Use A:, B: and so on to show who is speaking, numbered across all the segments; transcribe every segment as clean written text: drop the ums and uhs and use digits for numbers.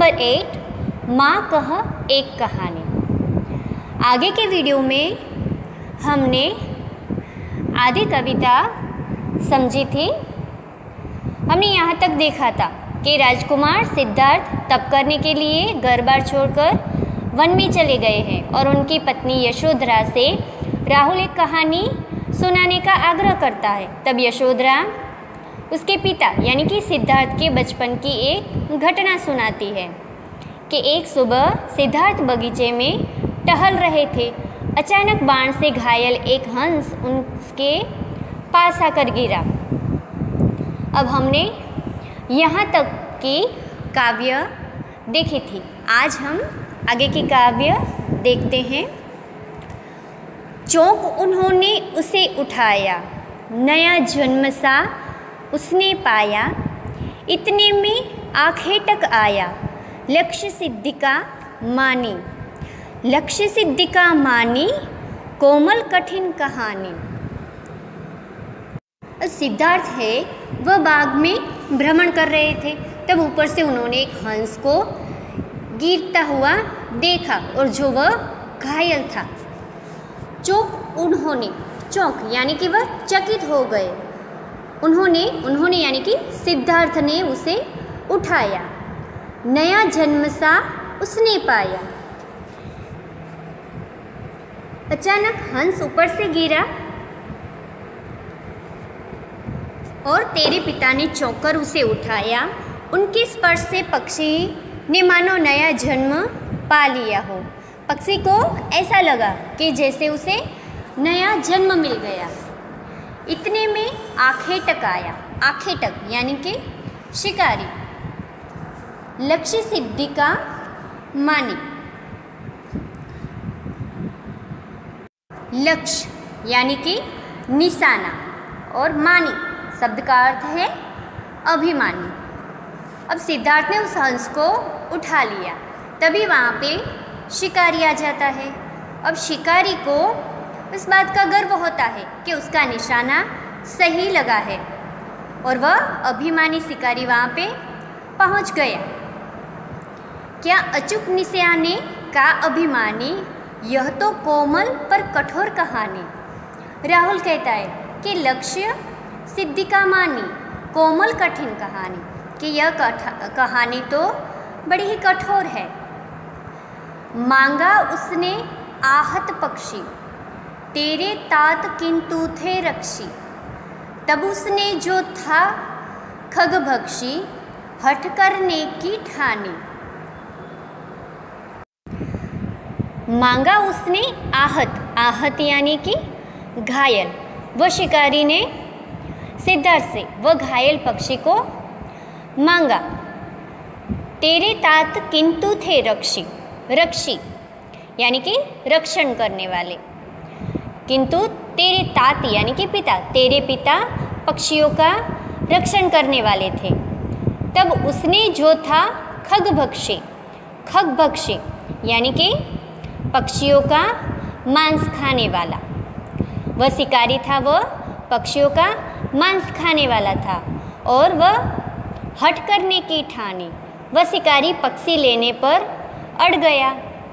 A: Number 8, माँ कह एक कहानी। आगे के वीडियो में हमने आधी कविता समझी थी। हमने यहाँ तक देखा था कि राजकुमार सिद्धार्थ तप करने के लिए घर बार छोड़कर वन में चले गए हैं और उनकी पत्नी यशोधरा से राहुल एक कहानी सुनाने का आग्रह करता है। तब यशोधरा उसके पिता यानी कि सिद्धार्थ के बचपन की एक घटना सुनाती है कि एक सुबह सिद्धार्थ बगीचे में टहल रहे थे। अचानक बाण से घायल एक हंस उनके पास आकर गिरा। अब हमने यहाँ तक की काव्य देखी थी। आज हम आगे की काव्य देखते हैं। चौंक उन्होंने उसे उठाया, नया जन्म सा उसने पाया, इतने में आखेटक आया, लक्ष्य सिद्धि का मानी, लक्ष्य सिद्धि का मानी, कोमल कठिन कहानी। सिद्धार्थ है वह बाग में भ्रमण कर रहे थे। तब ऊपर से उन्होंने एक हंस को गिरता हुआ देखा और जो वह घायल था। चौंक यानी कि वह चकित हो गए। उन्होंने यानी कि सिद्धार्थ ने उसे उठाया, नया जन्म सा उसने पाया। अचानक हंस ऊपर से गिरा और तेरे पिता ने चौंक कर उसे उठाया। उनके स्पर्श से पक्षी ने मानो नया जन्म पा लिया हो। पक्षी को ऐसा लगा कि जैसे उसे नया जन्म मिल गया। इतने में आखेटक आया। आखेटक यानी कि शिकारी, लक्ष्य सिद्धि का मानी। लक्ष्य यानी कि निशाना और मानी शब्द का अर्थ है अभिमानी। अब सिद्धार्थ ने उस हंस को उठा लिया। तभी वहाँ पे शिकारी आ जाता है। अब शिकारी को इस बात का गर्व होता है कि उसका निशाना सही लगा है और वह अभिमानी शिकारी वहाँ पे पहुँच गया। क्या अचूक निशाने का अभिमानी, यह तो कोमल पर कठोर कहानी। राहुल कहता है कि लक्ष्य सिद्धि का मानी, कोमल कठिन कहानी, कि यह कहानी तो बड़ी ही कठोर है। मांगा उसने आहत पक्षी, तेरे तात किंतु थे रक्षी। तब उसने जो था खगभक्षी, हठ करने की ठानी। मांगा उसने आहत यानी कि घायल। वह शिकारी ने सिद्धार्थ से वह घायल पक्षी को मांगा। तेरे तात किंतु थे रक्षी यानी कि रक्षण करने वाले, किंतु तेरे तात यानी कि पिता, तेरे पिता पक्षियों का रक्षण करने वाले थे। तब उसने जो था खगभक्षी यानी कि पक्षियों का मांस खाने वाला। वह शिकारी था, वह पक्षियों का मांस खाने वाला था और वह हट करने की ठानी। वह शिकारी पक्षी लेने पर अड़ गया।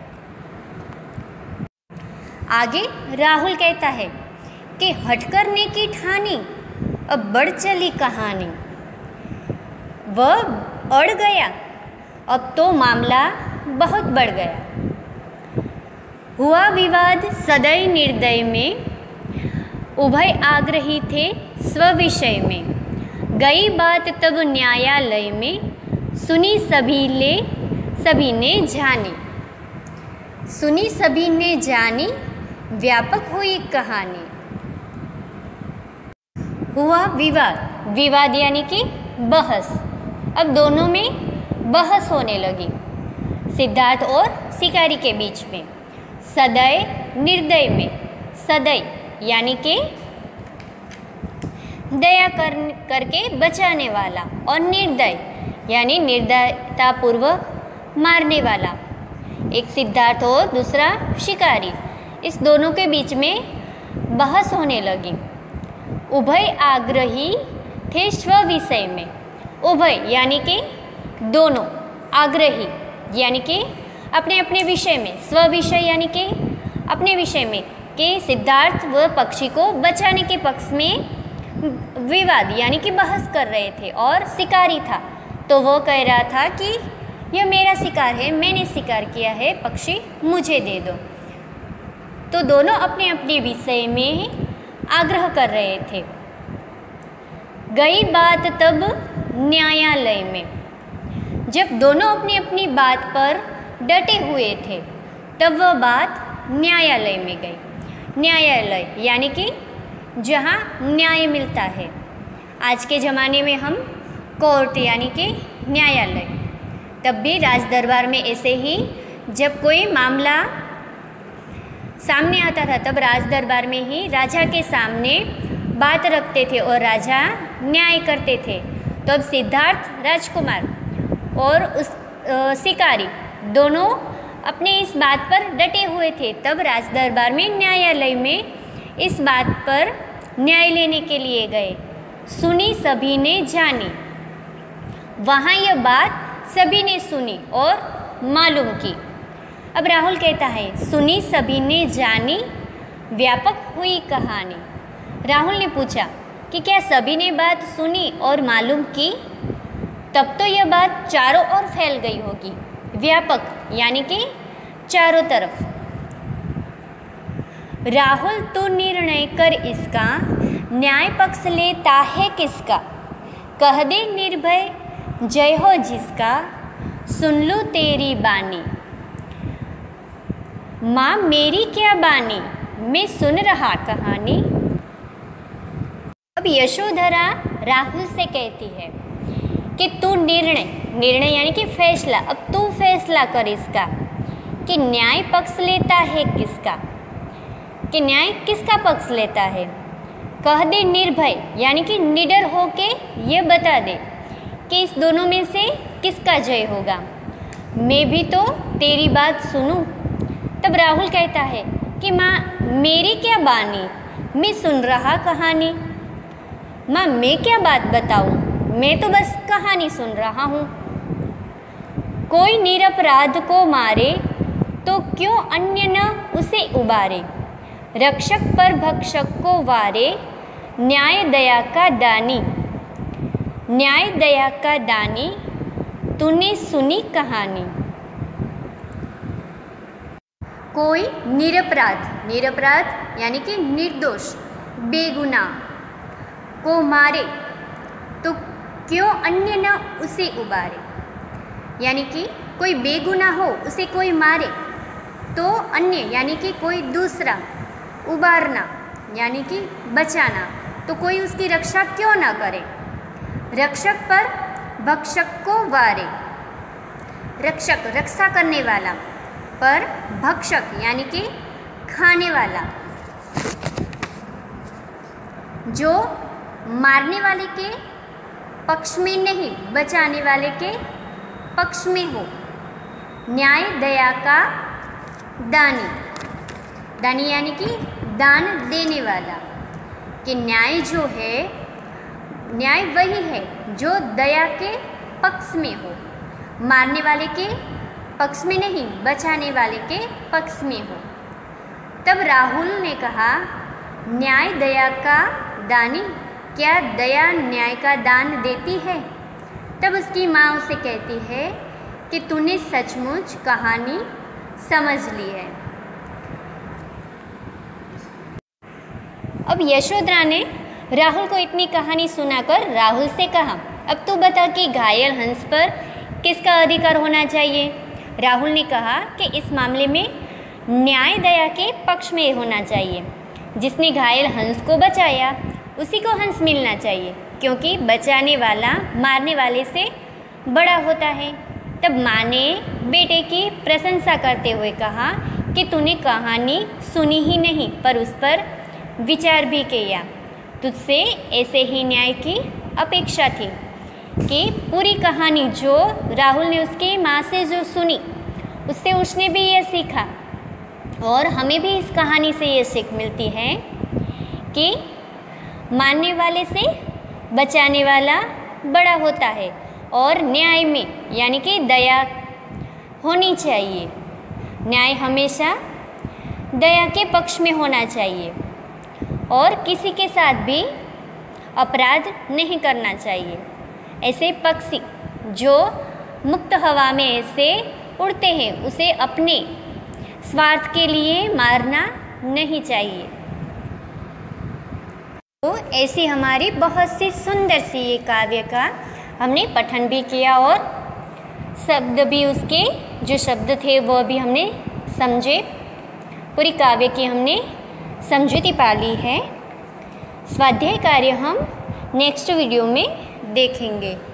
A: आगे राहुल कहता है कि हट करने की ठानी, अब बढ़ चली कहानी। वह अड़ गया, अब तो मामला बहुत बढ़ गया। हुआ विवाद सदय निर्दय में, उभय आग्रही थे स्वविषय में। गई बात तब न्यायालय में, सुनी सभी ने जानी, व्यापक हुई कहानी। हुआ विवाद यानी कि बहस। अब दोनों में बहस होने लगी सिद्धार्थ और शिकारी के बीच में। सदय निर्दय में, सदय यानी कि दया करके बचाने वाला और निर्दय यानी निर्दयतापूर्वक मारने वाला। एक सिद्धार्थ और दूसरा शिकारी, इस दोनों के बीच में बहस होने लगी। उभय आग्रही थे स्व विषय में। उभय यानी कि दोनों, आग्रही यानी कि अपने अपने विषय में, स्व विषय यानी कि अपने विषय में कि सिद्धार्थ व पक्षी को बचाने के पक्ष में विवाद यानी कि बहस कर रहे थे, और शिकारी था तो वो कह रहा था कि यह मेरा शिकार है, मैंने शिकार किया है, पक्षी मुझे दे दो। तो दोनों अपने अपने विषय में आग्रह कर रहे थे। गई बात तब न्यायालय में। जब दोनों अपनी अपनी बात पर डटे हुए थे तब वह बात न्यायालय में गई। न्यायालय यानी कि जहाँ न्याय मिलता है। आज के ज़माने में हम कोर्ट यानी कि न्यायालय, तब भी राज दरबार में ऐसे ही जब कोई मामला सामने आता था तब राज दरबार में ही राजा के सामने बात रखते थे और राजा न्याय करते थे। तो अब सिद्धार्थ राजकुमार और उस शिकारी दोनों अपने इस बात पर डटे हुए थे। तब राज दरबार में न्यायालय में इस बात पर न्याय लेने के लिए गए। सुनी सभी ने जानी। वहाँ यह बात सभी ने सुनी और मालूम की। अब राहुल कहता है सुनी सभी ने जानी, व्यापक हुई कहानी। राहुल ने पूछा कि क्या सभी ने बात सुनी और मालूम की? तब तो यह बात चारों ओर फैल गई होगी। व्यापक यानी कि चारों तरफ। राहुल तू निर्णय कर इसका, न्याय पक्ष लेता है किसका? कह दे निर्भय जय हो जिसका, सुन लूँ तेरी बानी। माँ मेरी क्या बानी, मैं सुन रहा कहानी। अब यशोधरा राहुल से कहती है कि तू निर्णय यानी कि फैसला, अब तू फैसला कर इसका कि न्याय पक्ष लेता है किसका, कि न्याय किसका पक्ष लेता है। कह दे निर्भय यानी कि निडर होके ये बता दे कि इस दोनों में से किसका जय होगा। मैं भी तो तेरी बात सुनूं। तब राहुल कहता है कि माँ मेरी क्या बानी, मैं सुन रहा कहानी। माँ मैं क्या बात बताऊं, मैं तो बस कहानी सुन रहा हूँ। कोई निरपराध को मारे तो क्यों अन्य न उसे उबारे। रक्षक पर भक्षक को वारे, न्याय दया का दानी। न्याय दया का दानी, तूने सुनी कहानी। कोई निरपराध यानी कि निर्दोष बेगुनाह को मारे तो क्यों अन्य न उसे उबारे। यानी कि कोई बेगुनाह हो उसे कोई मारे तो अन्य यानी कि कोई दूसरा उबारना यानी कि बचाना, तो कोई उसकी रक्षा क्यों ना करे। रक्षक पर भक्षक को वारे। रक्षक रक्षा करने वाला, पर भक्षक यानी कि खाने वाला, जो मारने वाले के पक्ष में नहीं बचाने वाले के पक्ष में हो। न्याय दया का दानी। दानी यानी कि दान देने वाला, कि न्याय जो है, न्याय वही है जो दया के पक्ष में हो, मारने वाले के पक्ष में नहीं, बचाने वाले के पक्ष में हो। तब राहुल ने कहा न्याय दया का दानी, क्या दया न्याय का दान देती है। तब उसकी माँ उसे कहती है कि तूने सचमुच कहानी समझ ली है। अब यशोधरा ने राहुल को इतनी कहानी सुनाकर राहुल से कहा अब तू बता कि घायल हंस पर किसका अधिकार होना चाहिए। राहुल ने कहा कि इस मामले में न्याय दया के पक्ष में होना चाहिए। जिसने घायल हंस को बचाया उसी को हंस मिलना चाहिए, क्योंकि बचाने वाला मारने वाले से बड़ा होता है। तब माँ ने बेटे की प्रशंसा करते हुए कहा कि तूने कहानी सुनी ही नहीं पर उस पर विचार भी किया। तुझसे ऐसे ही न्याय की अपेक्षा थी कि पूरी कहानी जो राहुल ने उसकी माँ से जो सुनी उससे उसने भी ये सीखा। और हमें भी इस कहानी से ये सीख मिलती है कि मारने वाले से बचाने वाला बड़ा होता है, और न्याय में यानी कि दया होनी चाहिए। न्याय हमेशा दया के पक्ष में होना चाहिए और किसी के साथ भी अपराध नहीं करना चाहिए। ऐसे पक्षी जो मुक्त हवा में ऐसे उड़ते हैं उसे अपने स्वार्थ के लिए मारना नहीं चाहिए। तो ऐसी हमारी बहुत सी सुंदर सी ये काव्य का हमने पठन भी किया और शब्द भी उसके जो शब्द थे वो भी हमने समझे। पूरी काव्य की हमने समझूती पा ली है। स्वाध्याय कार्य हम नेक्स्ट वीडियो में देखेंगे।